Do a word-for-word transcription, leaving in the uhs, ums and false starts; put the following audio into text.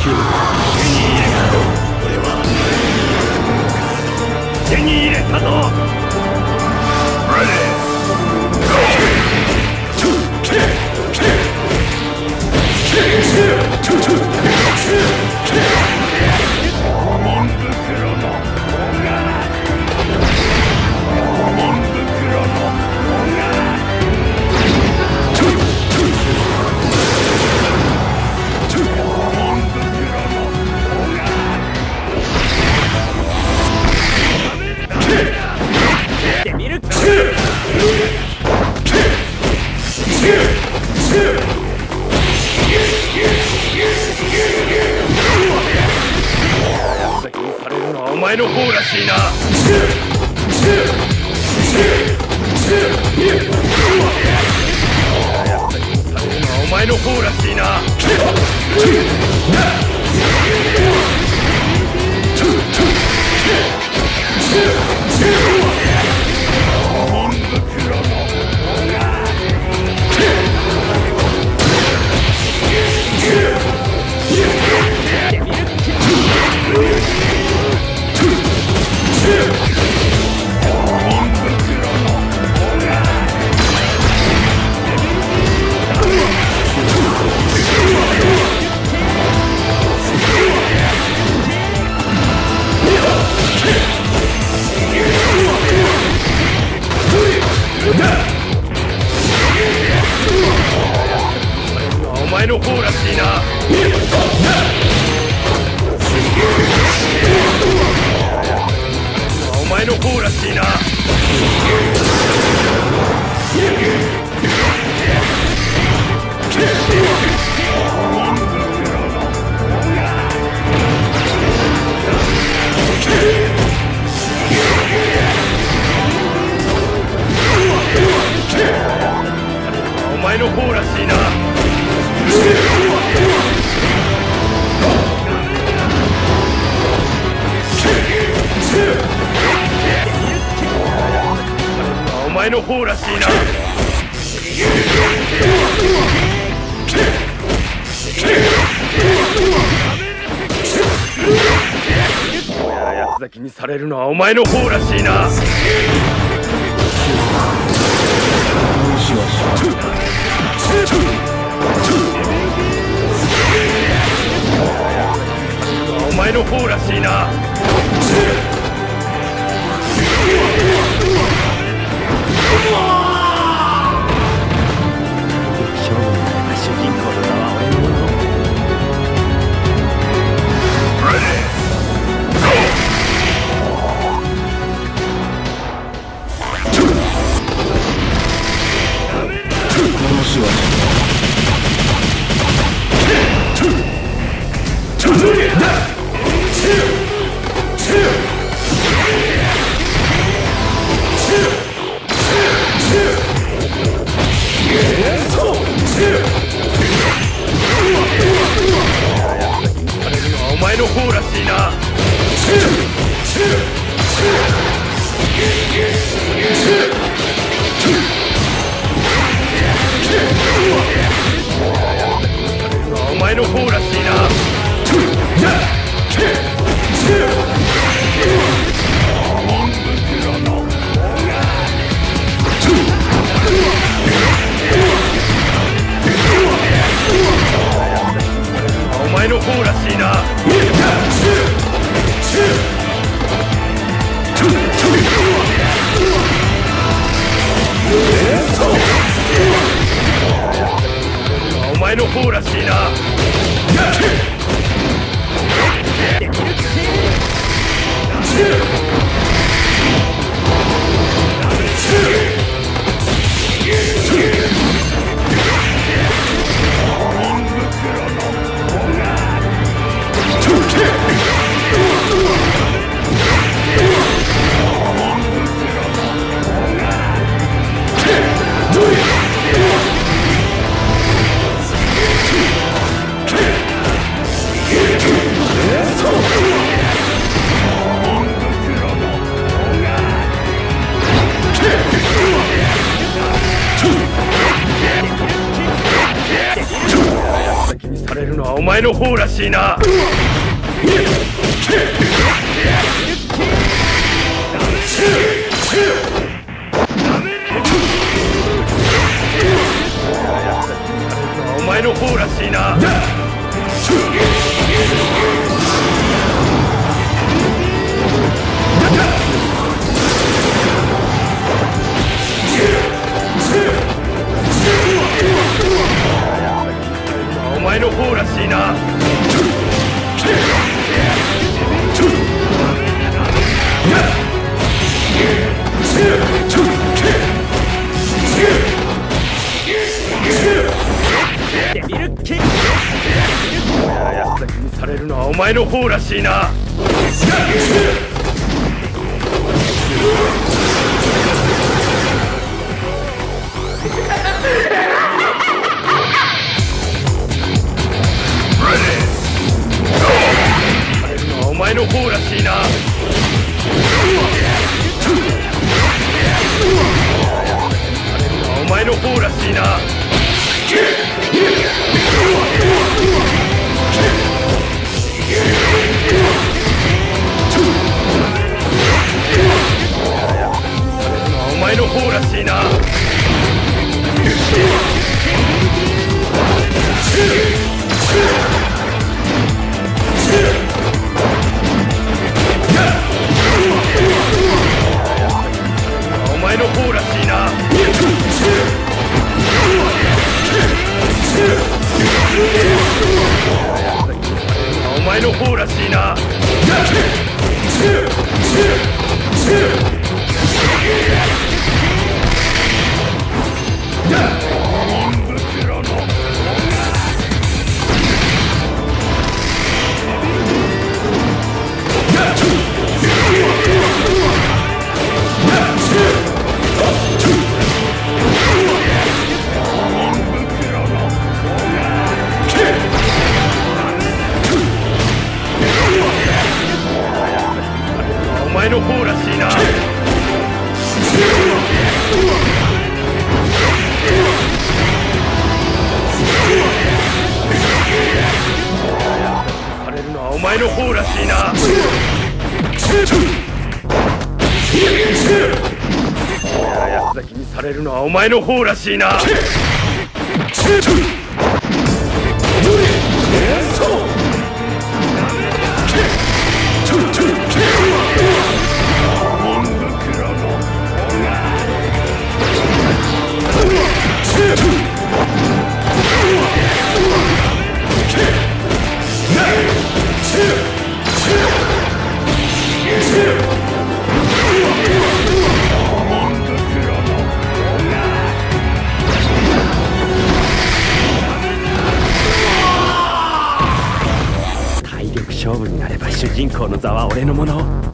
手に入れたぞ。お前の方らしいな。お前の方らしいな。お前の方らしいな。お前の方らしいな。お前の方らしいな。お前の方らしいな。八つ咲きにされるのはお前の方らしいな。お前の方らしいな。主人公の名は俺のもの。お前の方らしいな。お前の方らしいな。お前の方らしいな。お前の方らしいな。おお前の方らしいな。お前の方らしいな。お前の方らしいな。デビルキング。やつだけにされるのはお前の方らしいな。お前の方らしいな。お前の方らしいな。お前の方らしいな。お前の方らしいな。お前の方らしいな。お前の方らしいな。されるのはお前の方らしいな。やつだけにされるのはお前の方らしいな。体力勝負になれば主人公の座は俺のもの。